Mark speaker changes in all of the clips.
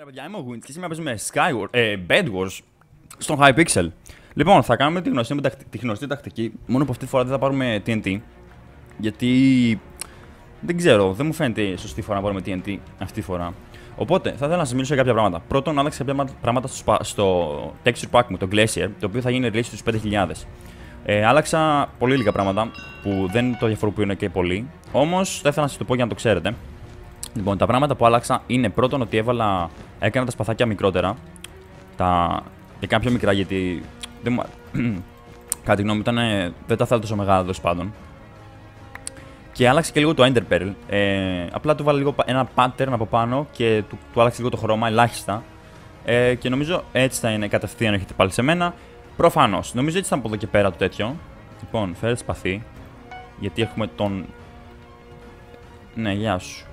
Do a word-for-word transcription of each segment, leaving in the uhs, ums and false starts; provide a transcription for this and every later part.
Speaker 1: Καλησπέρα, παιδιά. Είμαι ο Wins και σήμερα παίζουμε Skyward, ε, Bed Wars στον Hypixel. Λοιπόν, θα κάνουμε τη γνωστή, τη γνωστή τακτική, μόνο που αυτή τη φορά δεν θα πάρουμε τι εν τι. Γιατί δεν ξέρω, δεν μου φαίνεται σωστή φορά να πάρουμε τι εν τι αυτή τη φορά. Οπότε θα ήθελα να σας μιλήσω για κάποια πράγματα. Πρώτον, άλλαξα κάποια πράγματα στο, στο texture pack μου, το Glacier, το οποίο θα γίνει release στους πέντε χιλιάδες. Ε, άλλαξα πολύ λίγα πράγματα που δεν το διαφοροποιούν και πολύ. Όμως θα ήθελα να σας το πω για να το ξέρετε. Λοιπόν, τα πράγματα που άλλαξα είναι πρώτον ότι έβαλα, έκανα τα σπαθάκια μικρότερα. Τα έκανα πιο μικρά γιατί δεν μου, κάτι γνώμη ήταν, δεν τα θέλω τόσο μεγάλα τέλος πάντων. Και άλλαξε και λίγο το Ender Pearl. Ε, απλά του βάλα λίγο ένα pattern από πάνω και του, του άλλαξε λίγο το χρώμα, ελάχιστα. Ε, και νομίζω έτσι θα είναι κατευθείαν, έχετε πάλι σε μένα. Προφανώς. Νομίζω έτσι θα από εδώ και πέρα το τέτοιο. Λοιπόν, φέρε σπαθί. Γιατί έχουμε τον. Ναι, γεια σου.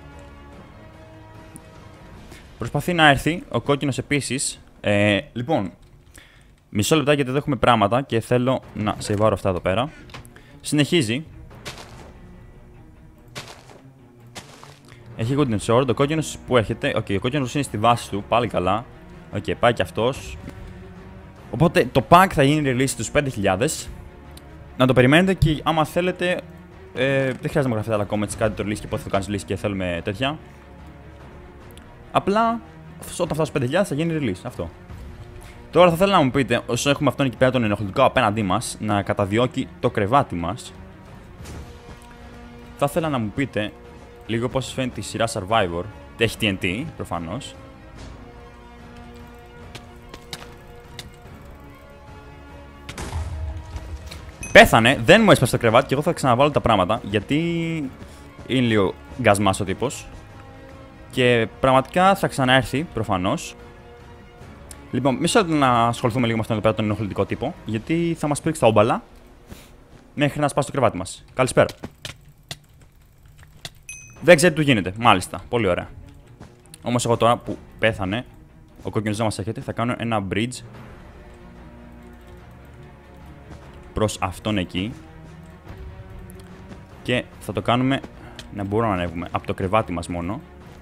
Speaker 1: Προσπαθεί να έρθει, ο κόκκινος επίσης. Ε, λοιπόν, μισό λεπτά γιατί εδώ έχουμε πράγματα και θέλω να σεβάρω αυτά εδώ πέρα. Συνεχίζει. Έχει golden sword, ο κόκκινος που έρχεται. Οκ, okay, ο κόκκινος είναι στη βάση του, πάλι καλά. Οκ, okay, πάει και αυτός. Οπότε το pack θα γίνει release στους πέντε χιλιάδες. Να το περιμένετε και άμα θέλετε. Ε, δεν χρειάζεται να μου γραφείτε άλλα comments, κάτι το release και πότε θα το κάνεις release και θέλουμε τέτοια. Απλά όταν φτάσει πέντε χιλιάδες θα γίνει release. Αυτό. Τώρα θα ήθελα να μου πείτε, όσο έχουμε αυτόν εκεί πέρα τον ενοχλητικό απέναντί μας, να καταδιώκει το κρεβάτι μας. Θα ήθελα να μου πείτε λίγο πώς σας φαίνεται η σειρά Survivor. Έχει τι εν τι προφανώς. Πέθανε, δεν μου έσπασε το κρεβάτι και εγώ θα ξαναβάλω τα πράγματα γιατί είναι λίγο γκασμάς ο τύπος. Και πραγματικά θα ξαναέρθει προφανώς. Λοιπόν, μισό λεπτό να ασχοληθούμε λίγο με αυτόν εδώ πέρα τον ενοχλητικό τύπο, γιατί θα μας πρίξει τα όμπαλα μέχρι να σπάσει το κρεβάτι μας. Καλησπέρα. Δεν ξέρει τι του γίνεται, μάλιστα. Πολύ ωραία. Όμως εγώ τώρα που πέθανε, ο κόκκινος δεν μας έρχεται, θα κάνω ένα bridge προς αυτόν εκεί. Και θα το κάνουμε να μπορούμε να ανέβουμε από το κρεβάτι μας μόνο.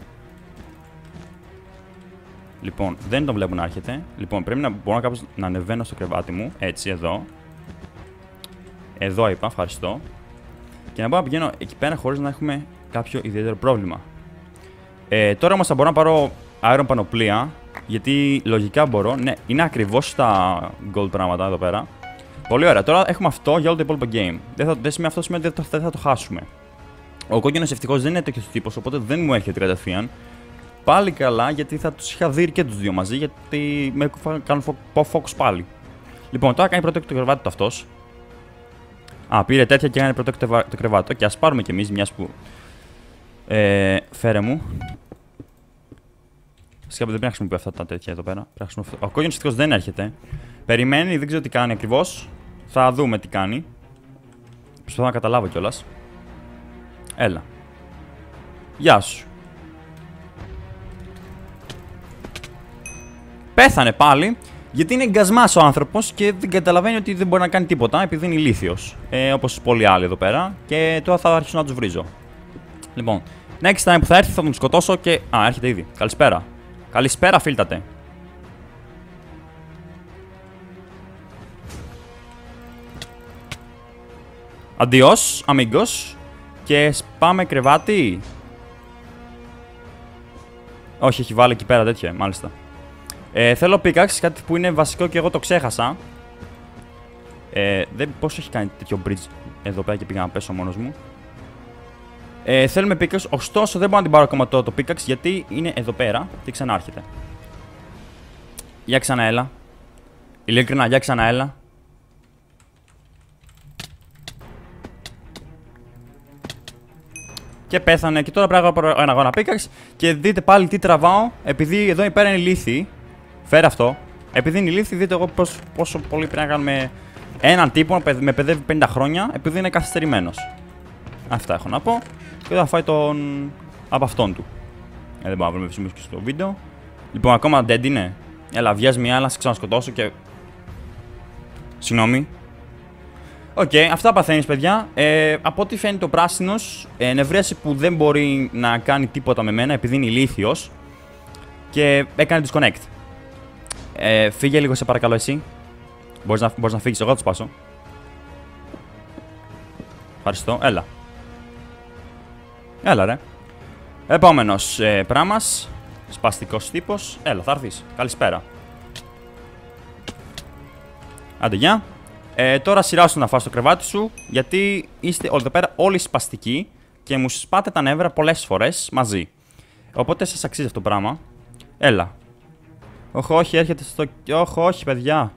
Speaker 1: Λοιπόν, δεν τον βλέπω να έρχεται. Λοιπόν, πρέπει να μπορώ κάπως να ανεβαίνω στο κρεβάτι μου. Έτσι, εδώ. Εδώ είπα, ευχαριστώ. Και να μπορώ να πηγαίνω εκεί πέρα χωρίς να έχουμε κάποιο ιδιαίτερο πρόβλημα. Ε, τώρα όμως θα μπορώ να πάρω iron πανοπλία. Γιατί λογικά μπορώ. Ναι, είναι ακριβώς τα gold πράγματα εδώ πέρα. Πολύ ωραία. Τώρα έχουμε αυτό για όλο το υπόλοιπο game. Δεν, θα, δεν σημαίνει αυτό σημαίνει ότι δεν θα, θα το χάσουμε. Ο κόκκινος ευτυχώς δεν είναι τέτοιο τύπο, οπότε δεν μου έρχεται κατευθείαν. Πάλι καλά, γιατί θα τους είχα δει και τους δύο μαζί, γιατί με κάνουν focus πάλι. Λοιπόν, τώρα κάνει protect το κρεβάτι του αυτός. Α, πήρε τέτοια και κάνει protect το κρεβάτι του. Και ας πάρουμε κι εμείς, μιας που. Ε, φέρε μου. Φυσικά δεν πρέπει να χρησιμοποιώ αυτά τα τέτοια εδώ πέρα. Ο κόκκινος ευτυχώς δεν έρχεται. Περιμένει, δεν ξέρω τι κάνει ακριβώς. Θα δούμε τι κάνει. Προσπαθώ να καταλάβω κιόλας. Έλα. Γεια σου. Πέθανε πάλι, γιατί είναι γκασμάς ο άνθρωπος και δεν καταλαβαίνει ότι δεν μπορεί να κάνει τίποτα επειδή είναι ηλίθιος. Ε, όπως πολλοί άλλοι εδώ πέρα. Και τώρα θα αρχίσω να τους βρίζω. Λοιπόν, next time που θα έρθει θα τον σκοτώσω και. Α, έρχεται ήδη. Καλησπέρα. Καλησπέρα, φίλτατε. Αντιός, αμίγκος. Και σπάμε κρεβάτι. Όχι, έχει βάλει εκεί πέρα τέτοια, μάλιστα. Ε, θέλω pickaxe, κάτι που είναι βασικό και εγώ το ξέχασα. Ε, δεν, πώς έχει κάνει τέτοιο bridge εδώ πέρα και πήγα να πέσω μόνος μου. Ε, θέλουμε pickaxe, ωστόσο δεν μπορώ να την πάρω ακόμα το, το pickaxe γιατί είναι εδώ πέρα και ξανάρχεται. Για ξανά έλα. Ειλικρινά, για ξανά έλα. Και πέθανε και τώρα πρέπει να πάρω ένα αγώνα pickaxe και δείτε πάλι τι τραβάω επειδή εδώ πέρα είναι ηλίθιοι. Φέρε αυτό. Επειδή είναι ηλίθιοι, δείτε εγώ πόσο, πόσο πολύ πρέπει να κάνουμε έναν τύπο με παιδεύει πενήντα χρόνια επειδή είναι καθυστερημένος. Αυτά έχω να πω. Και θα φάει τον. Από αυτόν του. Ε, δεν μπορώ να βρούμε και στο βίντεο. Λοιπόν, ακόμα dead είναι. Έλα, βιάζει μια άλλα, σε ξανασκοτώσω και. Συγγνώμη. Οκ, okay, αυτά παθαίνεις, παιδιά. Ε, από ό,τι φαίνεται ο πράσινος, ε, νευρίασε που δεν μπορεί να κάνει τίποτα με μένα επειδή είναι ηλίθιος. και έκανε disconnect. Ε, φύγε λίγο σε παρακαλώ εσύ. Μπορείς να, μπορείς να φύγεις, εγώ θα το σπάσω. Ευχαριστώ, έλα. Έλα ρε. Επόμενος ε, πράμας. Σπαστικός τύπος. Έλα, θα έρθεις. Καλησπέρα. Άντε, γεια. Ε, τώρα σειράσου να φας το κρεβάτι σου, γιατί είστε εδώ πέρα όλοι σπαστικοί και μου σπάτε τα νεύρα πολλές φορές μαζί. Οπότε σας αξίζει αυτό το πράγμα. Έλα. Όχι, όχι, έρχεται στο... Όχι, όχι, παιδιά.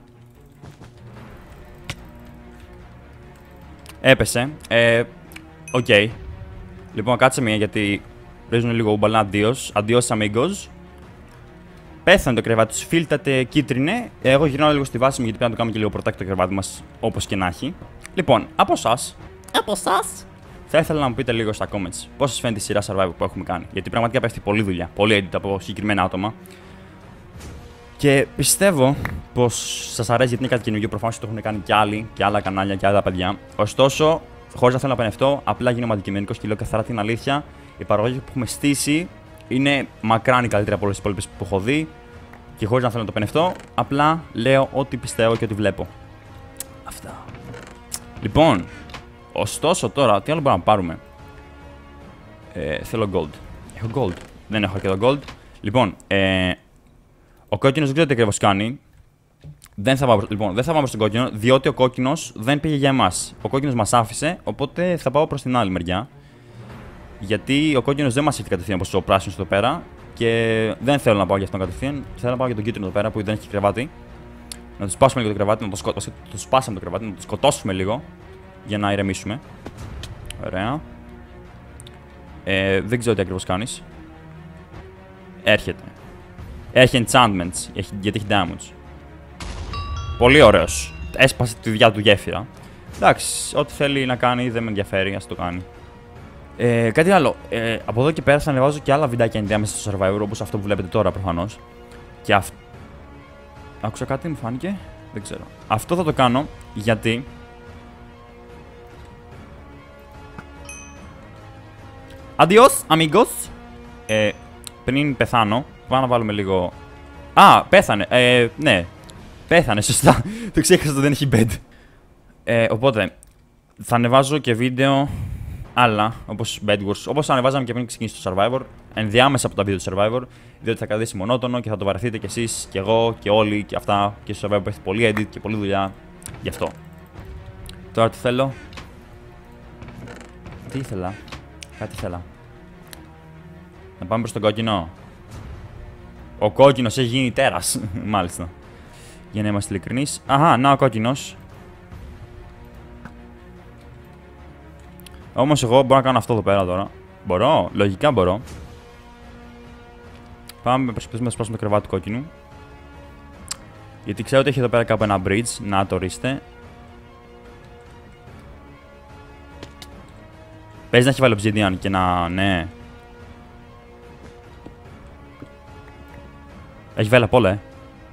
Speaker 1: Έπεσε. Ε, οκ. Okay. Λοιπόν, κάτσε μία γιατί παίζουν λίγο ούμπαλα. Αντίος. Αντίος, amigos. Πέθανε το κρεβάτι του, φίλτατε, κίτρινε. Εγώ γυρνάω λίγο στη βάση μου γιατί πρέπει να το κάνουμε και λίγο protect το κρεβάτι μας όπως και να έχει. Λοιπόν, από εσάς. Από εσάς. Θα ήθελα να μου πείτε λίγο στα comments πώς σας φαίνεται η σειρά survival που έχουμε κάνει. Γιατί πραγματικά πέφτει πολλή δουλειά, πολύ edit από συγκεκριμένα άτομα. Και πιστεύω πως σας αρέσει γιατί είναι κάτι καινούργιο. Προφανώς το έχουν κάνει και άλλοι και άλλα κανάλια και άλλα παιδιά. Ωστόσο, χωρίς να θέλω να πανευτώ, απλά γίνομαι αντικειμενικός και λέω καθαρά την αλήθεια. Η παραγωγή που έχουμε στήσει είναι μακράν η καλύτερη από όλες τις υπόλοιπες που έχω δει. Και χωρίς να θέλω να το πενευτώ, απλά λέω ό,τι πιστεύω και ό,τι βλέπω. Αυτά. Λοιπόν, ωστόσο τώρα, τι άλλο μπορούμε να πάρουμε. Ε, θέλω gold. Έχω gold. Δεν έχω αρκετό gold. Λοιπόν, ε, ο κόκκινος δεν ξέρω τι ακριβώς κάνει. Δεν θα, πάω, λοιπόν, δεν θα πάμε στον κόκκινο, διότι ο κόκκινος δεν πήγε για εμάς. Ο κόκκινος μας άφησε, οπότε θα πάω προς την άλλη μεριά. Γιατί ο κόκκινος δεν μας έχει κατευθείαν όπως ο πράσινος εδώ πέρα. Και δεν θέλω να πάω για αυτόν κατευθείαν. Θέλω να πάω για τον κίτρινο εδώ πέρα που δεν έχει κρεβάτι. Να του σπάσουμε λίγο το κρεβάτι, να το, σκο... το σπάσαμε το κρεβάτι, να το σκοτώσουμε λίγο για να ηρεμήσουμε. Ωραία. Ε, δεν ξέρω τι ακριβώς κάνεις. Έρχεται. Έχει enchantments, έχει... γιατί έχει damage. Πολύ ωραίος. Έσπασε τη δουλειά του γέφυρα. Εντάξει, ό,τι θέλει να κάνει δεν με ενδιαφέρει, ας το κάνει. Ε, κάτι άλλο. Ε, από εδώ και πέρα θα ανεβάζω και άλλα βιντεάκια ενδιάμεσα στο Survivor, όπως αυτό που βλέπετε τώρα προφανώς. Και αυτό. Άκουσα κάτι, μου φάνηκε. Δεν ξέρω. Αυτό θα το κάνω γιατί. Adios, amigos. Ε, πριν πεθάνω, πάμε να βάλουμε λίγο. Α, πέθανε. Ε, ναι. Πέθανε, σωστά. Το ξέχασα ότι δεν έχει bed. Ε, οπότε, θα ανεβάζω και βίντεο. Άλλα, όπως Bed Wars, όπως ανεβάζαμε και πριν ξεκινήσει το Survivor, ενδιάμεσα από τα βίντεο του Survivor, διότι θα κρατήσει μονότονο και θα το βαρεθείτε κι εσείς, κι εγώ, και όλοι, και αυτά, και στο Survivor που έχει πολύ edit και πολλή δουλειά, γι' αυτό. Τώρα τι θέλω. Τι ήθελα. Κάτι ήθελα. Να πάμε προς τον κόκκινο. Ο κόκκινος έχει γίνει τέρας, μάλιστα. Για να είμαστε ειλικρινείς. Αχα, να ο κόκκινος. Όμως εγώ μπορώ να κάνω αυτό εδώ πέρα τώρα. Μπορώ, λογικά μπορώ. Πάμε να προσπαθήσουμε να σπάσουμε το κρεβάτι του κόκκινου. Γιατί ξέρω ότι έχει εδώ πέρα κάπου ένα bridge. Να το ορίστε. Παίζει να έχει βάλει obsidian και να... ναι. Έχει βάλει απ' όλα, ε.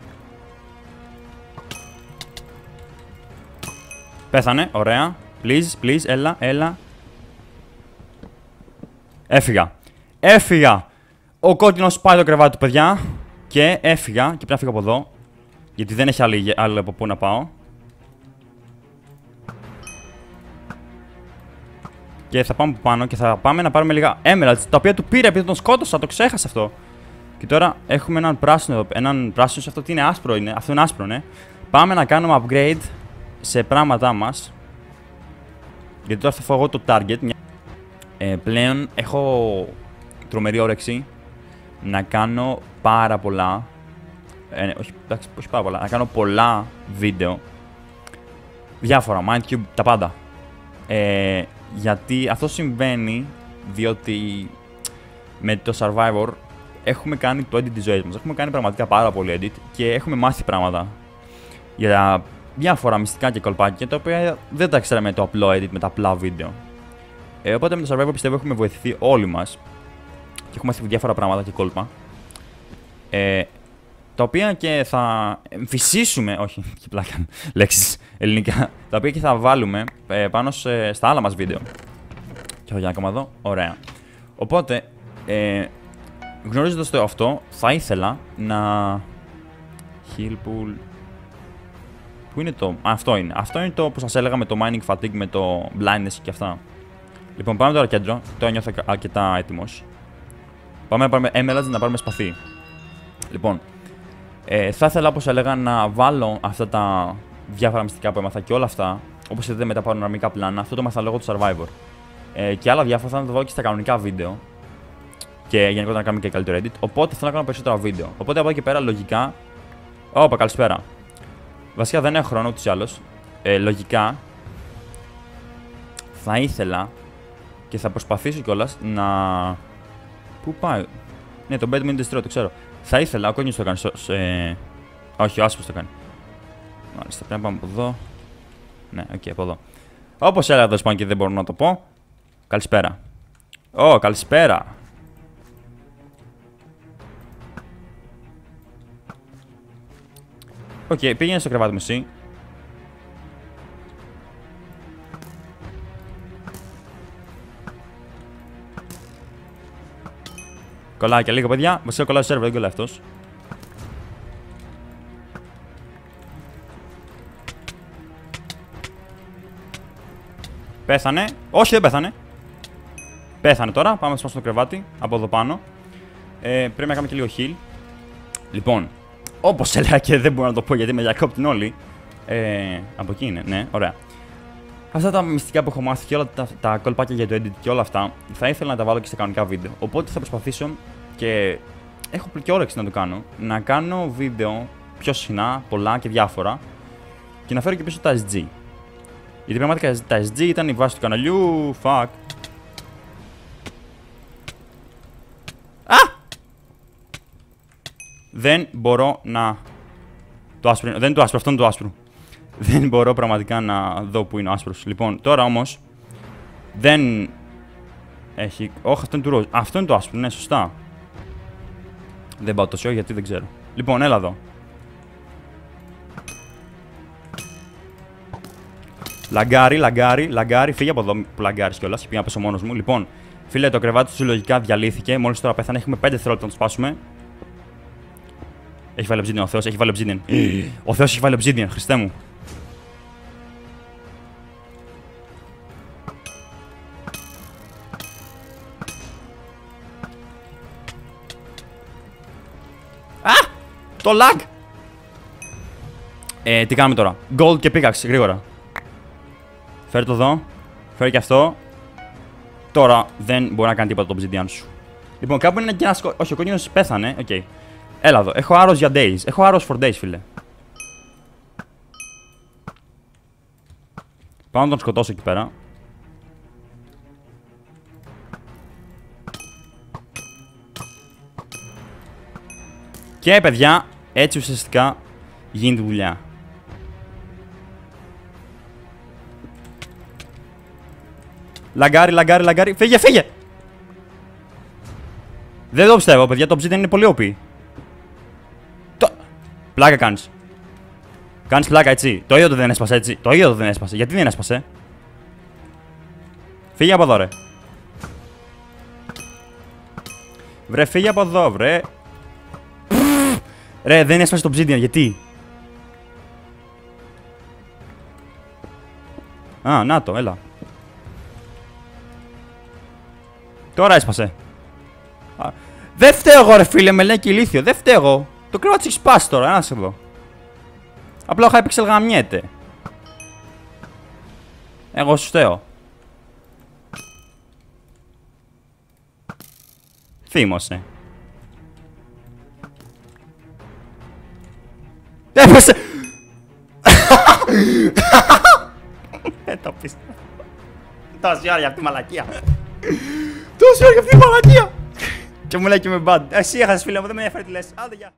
Speaker 1: Πέθανε, ωραία. Please, please, έλα, έλα. Έφυγα. Έφυγα. Ο κόκκινος πάει το κρεβάτι του, παιδιά. Και έφυγα. Και πρέπει να φύγω από εδώ. Γιατί δεν έχει άλλη, άλλη από πού να πάω. Και θα πάμε από πάνω και θα πάμε να πάρουμε λίγα emeralds. Τα οποία του πήρε επειδή τον σκότωσα. Το ξέχασα αυτό. Και τώρα έχουμε έναν πράσινο εδώ. Έναν πράσινο σε αυτό. Τι είναι, άσπρο είναι. Αυτό είναι άσπρο, ναι. Πάμε να κάνουμε upgrade σε πράγματά μας. Γιατί τώρα θα φάω εγώ το target. Ε, πλέον έχω τρομερή όρεξη να κάνω πάρα πολλά. Ε, όχι, εντάξει, όχι πάρα πολλά. Να κάνω πολλά βίντεο. Διάφορα, Mindcube, τα πάντα. Ε, γιατί αυτό συμβαίνει διότι με το Survivor έχουμε κάνει το edit της ζωής μας. Έχουμε κάνει πραγματικά πάρα πολύ edit και έχουμε μάθει πράγματα για διάφορα μυστικά και κολπάκια τα οποία δεν τα ξέραμε το απλό edit με τα απλά βίντεο. Ε, οπότε με το Survivor πιστεύω έχουμε βοηθηθεί όλοι μας και έχουμε μάθει διάφορα πράγματα και κόλπα. Ε, τα οποία και θα εμφυσίσουμε, όχι, και πλάκα, λέξεις ελληνικά, τα οποία και θα βάλουμε ε, πάνω σε, στα άλλα μας βίντεο. Και έχω για ακόμα εδώ, ωραία. Οπότε, ε, γνωρίζοντας το αυτό, θα ήθελα να... Heal pool... Πού είναι το... Α, αυτό είναι. Αυτό είναι το που σας έλεγα με το mining fatigue, με το blindness και αυτά. Λοιπόν, πάμε τώρα κέντρο. Τώρα νιώθω αρκετά έτοιμος. Πάμε να πάρουμε emeralds, να πάρουμε σπαθί. Λοιπόν, ε, θα ήθελα όπως έλεγα να βάλω αυτά τα διάφορα μυστικά που έμαθα και όλα αυτά. Όπως είδατε μετά πανοραμικά πλάνα, αυτό το έμαθα λόγω του Survivor. Ε, και άλλα διάφορα θα τα βάλω και στα κανονικά βίντεο. Και γενικότερα να κάνουμε και καλύτερο edit. Οπότε θέλω να κάνω περισσότερα βίντεο. Οπότε από εκεί και πέρα λογικά. Ωπα, καλησπέρα. Βασικά δεν έχω χρόνο ούτως ή άλλως. Ε, λογικά θα ήθελα και θα προσπαθήσω κιόλας να. Πού πάει? Ναι, το bed μου είναι destroy, το ξέρω. Θα ήθελα, ο κόνιος το κάνει. Σε... Όχι, ο άσπρος το κάνει. Μάλιστα, πρέπει να πάμε από εδώ. Ναι, οκ, okay, από εδώ. Όπως έλεγα εδώ σπάνω και δεν μπορώ να το πω. Καλησπέρα. Ω, oh, καλησπέρα. Οκ, okay, πήγαινε στο κρεβάτι μου εσύ. Κολλάει και λίγο, παιδιά. Βασικά κολλάει στο σερβερ, δεν κολλάει αυτός. Πέθανε. Όχι, δεν πέθανε. Πέθανε τώρα. Πάμε στο κρεβάτι. Από εδώ πάνω. Ε, πρέπει να κάνουμε και λίγο heal. Λοιπόν, όπως έλεγα και δεν μπορώ να το πω γιατί με διακόπτουν όλοι. Ε, από εκεί είναι, ναι, ωραία. Αυτά τα μυστικά που έχω μάθει και όλα τα, τα κολπάκια για το edit και όλα αυτά, θα ήθελα να τα βάλω και στα κανονικά βίντεο. Οπότε θα προσπαθήσω και έχω και όρεξη να το κάνω. Να κάνω βίντεο πιο συχνά, πολλά και διάφορα. Και να φέρω και πίσω τα ες τζι. Γιατί πραγματικά τα ες τζι ήταν η βάση του καναλιού. Fuck. Α! Δεν μπορώ να. Το άσπρο. Δεν είναι το άσπρο, αυτό είναι το άσπρο. Δεν μπορώ πραγματικά να δω που είναι ο άσπρος. Λοιπόν, τώρα όμως. Δεν. Έχει. Όχι, αυτό είναι του ροζ. Αυτό είναι το άσπρο, ναι, σωστά. Δεν πάω τόσο γιατί δεν ξέρω. Λοιπόν, έλα εδώ. Λαγκάρι, λαγκάρι, λαγκάρι. Φύγε από εδώ που λαγκάρεις κιόλας. Και πήγα να πέσω μόνος μου. Λοιπόν, φίλε, το κρεβάτι του λογικά διαλύθηκε. Μόλις τώρα πέθανε. Έχουμε πέντε δευτερόλεπτα να το σπάσουμε. Έχει βάλει obsidian ο Θεός, έχει βάλει obsidian. Ο Θεός έχει βάλει obsidian, Χριστέ μου. Α! Το lag! Ε, τι κάνουμε τώρα? Gold και pickaxe, γρήγορα. Φέρε το εδώ. Φέρε και αυτό. Τώρα δεν μπορεί να κάνει τίποτα το obsidian σου. Λοιπόν, κάπου είναι και ένα σκο... Όχι, ο κόνιος πέθανε. Οκ. Okay. Έλα εδώ. Έχω arrows για days. Έχω arrows for days, φίλε. Πάω να τον σκοτώσω εκεί πέρα. Και παιδιά, έτσι ουσιαστικά γίνεται δουλειά. Λαγκάρι, λαγκάρι, λαγκάρι. Φύγε, φύγε! Δεν το πιστεύω, παιδιά. Το obsidian είναι πολύ ο πι. Το... Πλάκα κάνεις. Κάνεις πλάκα, έτσι. Το ίδιο το δεν έσπασε, έτσι. Το ίδιο το δεν έσπασε. Γιατί δεν έσπασε? Φύγε από εδώ, ρε. Βρε, φύγε από εδώ, βρε. Ρε, δεν έσπασε το obsidian, γιατί? Α, να το, έλα. Τώρα έσπασε. Α, δεν φταίω εγώ, ρε φίλε, με λέει και ηλίθιο. Δεν φταίω εγώ. Το κρεβάτι έχει σπάσει τώρα, ένα εδώ. Απλά ο Hypixel γαμιέται. Εγώ σου φταίω. Θύμωσε. Έπεσε! Δεν το πίστευα. Τόση ώρα για αυτή τη μαλακία. Τόση ώρα για αυτή τη μαλακία. Και μου λέει και με bad. Εσύ έχασες, φίλε μου, δεν με ενδιαφέρει τι λες. Άντε, γεια.